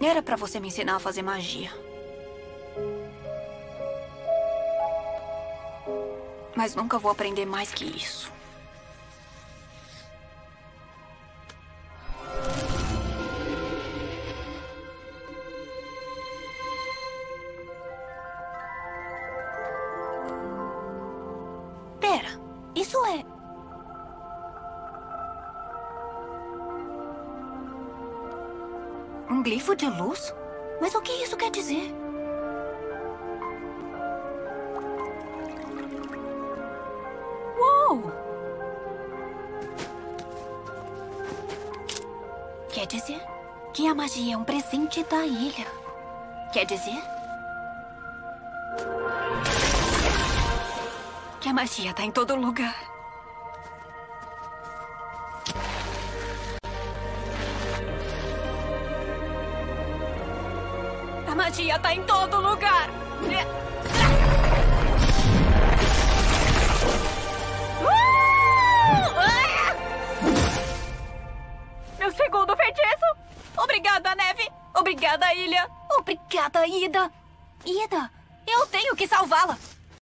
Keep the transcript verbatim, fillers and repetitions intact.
Era pra você me ensinar a fazer magia. Mas nunca vou aprender mais que isso. Pera, isso é... um glifo de luz? Mas o que isso quer dizer? Uou! Quer dizer que a magia é um presente da ilha. Quer dizer que a magia tá em todo lugar. A magia tá em todo lugar. Meu segundo feitiço. Obrigada, Neve. Obrigada, Ilha. Obrigada, Ida. Ida, eu tenho que salvá-la.